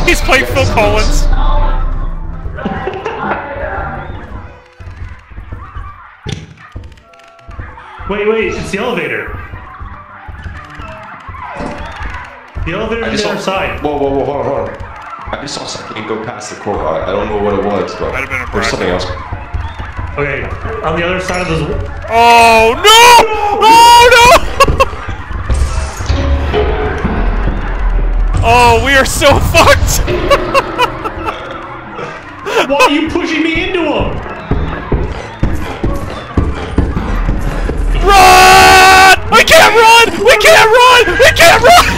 He's playing Phil Collins. Wait, it's the elevator. The elevator on the other side. Whoa, hold on. I just saw something go past the core. I don't know what it was, but Might have been a there's something else. Okay, on the other side of this. Oh no! Oh no! Oh, we are so fucked! Why are you pushing me into him? Run! We can't run! We can't run! We can't run!